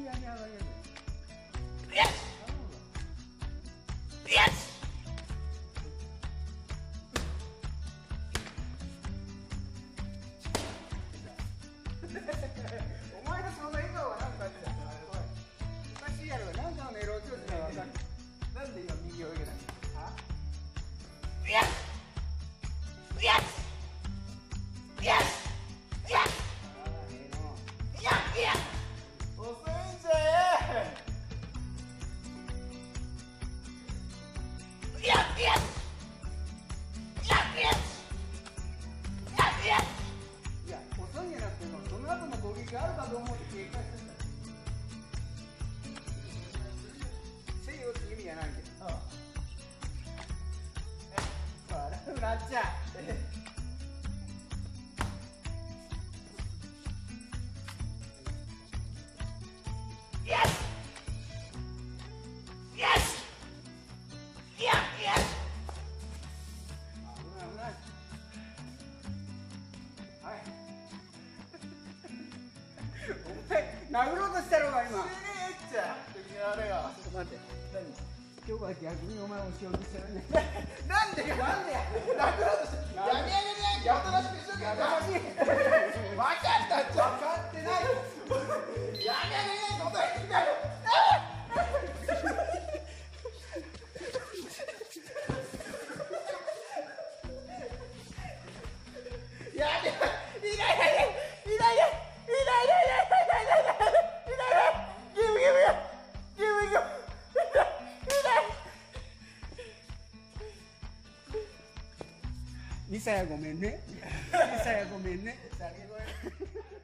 屋に上がれる。お前のその笑顔はなんかおかしいやろ。なんかのエロ上手なわかる。なんで今右を上げないの？遅いんじゃなくてもその後の攻撃があるかと思って警戒してんだ。せよって意味じゃないけど。笑うなっちゃう。お前殴ろうとしたろうが今。あれが。ちょっと待って。何？今日は逆にお前をしようとしてるね。なんでや？なんでや？殴ろうとして。やめやめや。おとなしくしとけ。おとなしい。分かったっちゃ。分かってない。やめやめや。こと言ってんだよ。やめ。いないいないいないいないいない。リサヤごめんね。リサヤごめんね。